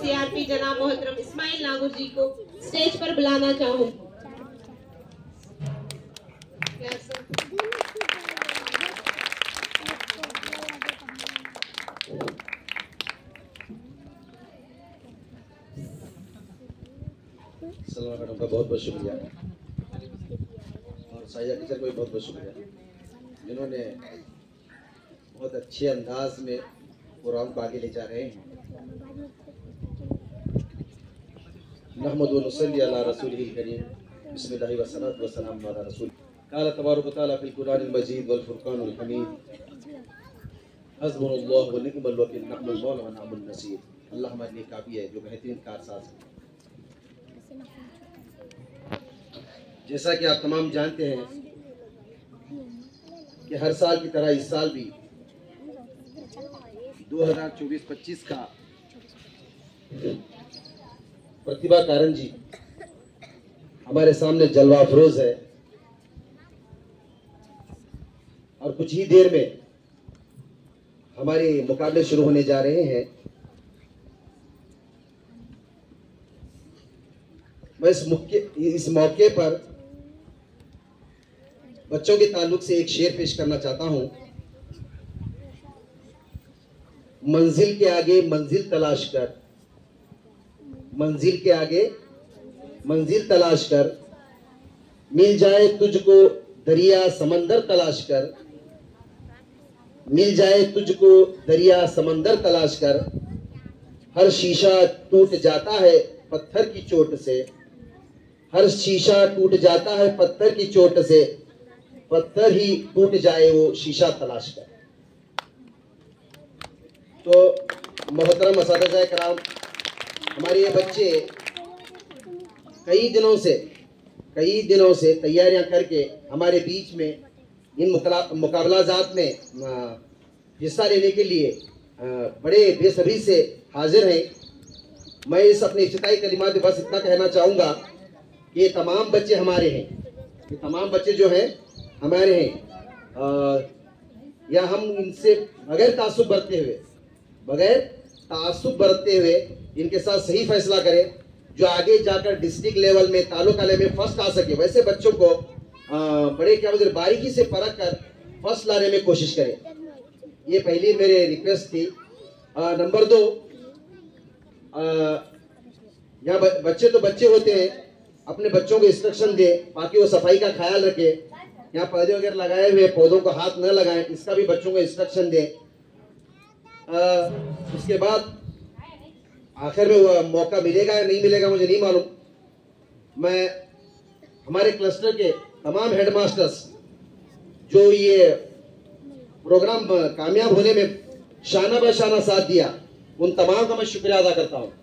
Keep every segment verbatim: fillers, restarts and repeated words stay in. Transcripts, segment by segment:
CRP जनाब मोहतरम इस्माइल नागुर जी को स्टेज पर बुलाना चाहूंगी। सलमा मैडम का बहुत बहुत शुक्रिया और साहिया टीचर को भी बहुत बहुत शुक्रिया, जिन्होंने बहुत अच्छे अंदाज में प्रोग्राम को आगे ले जा रहे हैं। नहमदु व नुसल्ली अला रसूलिहिल करीम, बिस्मिल्लाहि व सलातु व सलाम अला रसूल। क़ाल तबारक व तआला फ़िल क़ुरआनिल मजीद वल फ़ुरक़ानिल हमीद, हस्बुनल्लाहु व निअमल वकील, निअमल मौला व निअमन नसीर। अल्लाह हमारे लिए काफ़ी है, जो बेहतरीन कारसाज है। जैसा कि आप तमाम जानते हैं कि हर साल की तरह इस साल भी दो हज़ार चौबीस पच्चीस का प्रतिभा कारंजी हमारे सामने जलवा अफरोज है और कुछ ही देर में हमारे मुकाबले शुरू होने जा रहे हैं। मैं इस मौके इस मौके पर बच्चों के ताल्लुक से एक शेर पेश करना चाहता हूं। मंजिल के आगे मंजिल तलाश कर, मंजिल के आगे मंजिल तलाश कर, मिल जाए तुझको दरिया समंदर तलाश कर, मिल जाए तुझको दरिया समंदर तलाश कर। हर शीशा टूट जाता है पत्थर की चोट से, हर शीशा टूट जाता है पत्थर की चोट से, पत्थर ही टूट जाए वो शीशा तलाश कर। तो मोहतरम असातिज़ा कराम, हमारे ये बच्चे कई दिनों से कई दिनों से तैयारियां करके हमारे बीच में इन मुकाबलाजात में हिस्सा लेने के लिए बड़े बेसब्री से हाजिर हैं। मैं इस अपने इफ्तिताई कलिमात में बस इतना कहना चाहूँगा कि ये तमाम बच्चे हमारे हैं, ये तमाम बच्चे जो हैं हमारे हैं। आ, या हम इनसे बगैर तासुब बरतते हुए बगैर तासुब बरतते हुए इनके साथ सही फैसला करें, जो आगे जाकर डिस्ट्रिक्ट लेवल में तालुका लेवल में फर्स्ट आ सके। वैसे बच्चों को आ, बड़े क्या बोलते बारीकी से परख कर फर्स्ट लाने में कोशिश करें। ये पहली मेरे रिक्वेस्ट थी। नंबर दो, यहाँ बच्चे तो बच्चे होते हैं, अपने बच्चों को इंस्ट्रक्शन दे ताकि वो सफाई का ख्याल रखे। यहाँ पौधे वगैरह लगाए हुए पौधों को हाथ न लगाएं, इसका भी बच्चों को इंस्ट्रक्शन दें। उसके बाद आखिर में वो मौका मिलेगा या नहीं मिलेगा मुझे नहीं मालूम। मैं हमारे क्लस्टर के तमाम हेडमास्टर्स जो ये प्रोग्राम कामयाब होने में शाना बशाना साथ दिया, उन तमाम का मैं शुक्रिया अदा करता हूँ।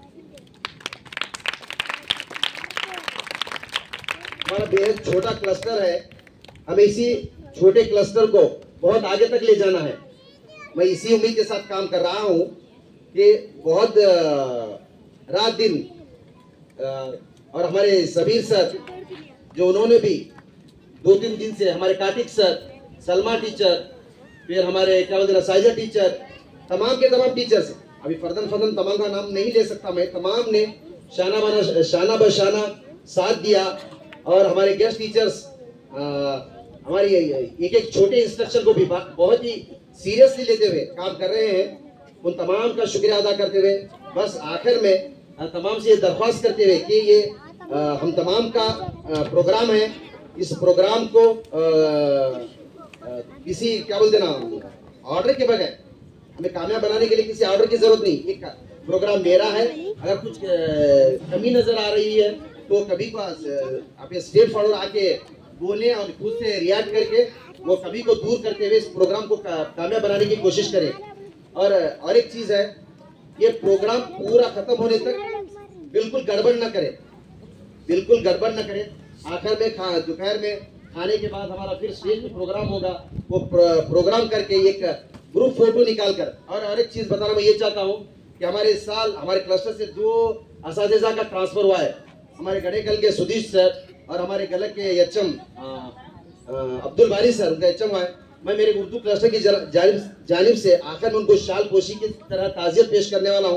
हमारा बेहद छोटा क्लस्टर है, हमें इसी छोटे क्लस्टर को बहुत आगे तक ले जाना है। मैं इसी उम्मीद के साथ काम कर रहा हूँ कि बहुत रात दिन और हमारे सबीर सर जो उन्होंने भी दो तीन दिन से, हमारे काटिक सर, सलमा टीचर, फिर हमारे क्या बोलते हैं साइजा टीचर, तमाम के तमाम टीचर्स, अभी फर्दन फर्दन तमाम का नाम नहीं ले सकता मैं, तमाम ने शाना बना शाना बशाना साथ दिया। और हमारे गेस्ट टीचर्स हमारी एक एक छोटे इंस्ट्रक्शन को भी बहुत ही सीरियसली लेते हुए काम कर रहे हैं। उन तमाम का शुक्रिया अदा करते हुए बस आखिर में तमाम से ये दरख्वास्त करते हुए कि ये आ, हम तमाम का आ, प्रोग्राम है, इस प्रोग्राम को आ, आ, किसी क्या बोलते ना ऑर्डर के बगैर हमें कामयाब बनाने के लिए किसी ऑर्डर की जरूरत नहीं। एक प्रोग्राम मेरा है, अगर कुछ कमी नजर आ रही है तो कभी को आप स्टेट फॉरवर्ड आके बोले और खुद से रिएक्ट करके वो कभी को दूर करते हुए इस प्रोग्राम को कामयाब बनाने की कोशिश करें। और और एक चीज है, ये प्रोग्राम पूरा खत्म होने तक बिल्कुल गड़बड़ न करें, बिल्कुल गड़बड़ न करें। आखिर में खा दोपहर में खाने के बाद हमारा फिर स्टेज पे प्रोग्राम होगा, वो प्रो, प्रोग्राम करके एक ग्रुप फोटो निकाल कर। और और एक चीज बताना मैं ये चाहता हूँ कि हमारे इस साल हमारे क्लस्टर से जो असातिज़ा का ट्रांसफर हुआ है, हमारे गणेकल के सुधीश सर और हमारे गलक के एचएम अब्दुल बारी सर, उनका एचएम है। मैं मेरे उर्दू क्लस्टर की जानिब से आखिर में उनको शाल पोशी की तरह ताज़ियत पेश करने वाला हूँ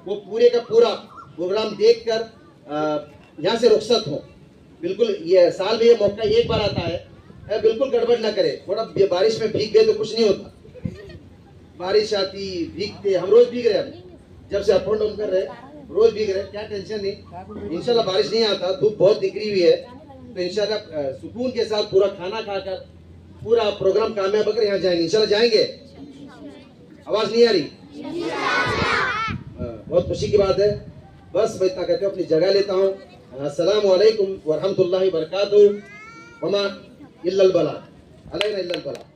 वो पूरे का पूरा प्रोग्राम देखकर यहाँ से रुखसत हो। बिल्कुल ये साल में ये मौका एक बार आता है, है बिल्कुल गड़बड़ ना करे। थोड़ा बारिश में भीग गए तो कुछ नहीं होता, बारिश आती भीगते, हम रोज भीग रहे हैं जब से अप एंड डाउन कर रहे रोज भीग रहे, क्या टेंशन नहीं। इंशाल्लाह बारिश नहीं आता, धूप बहुत निकली हुई है, तो इंशाल्लाह सुकून के साथ पूरा खाना खाकर पूरा प्रोग्राम कामयाब होकर यहाँ जाएंगे। इंशाल्लाह जाएंगे। आवाज नहीं आ रही? बहुत खुशी की बात है। बस मैं इतना कहते हुए अपनी जगह लेता हूँ। अस्सलामु अलैकुम व रहमतुल्लाहि व बरकातुहू। वमा इल्लल बला अलैना इल्लल बला।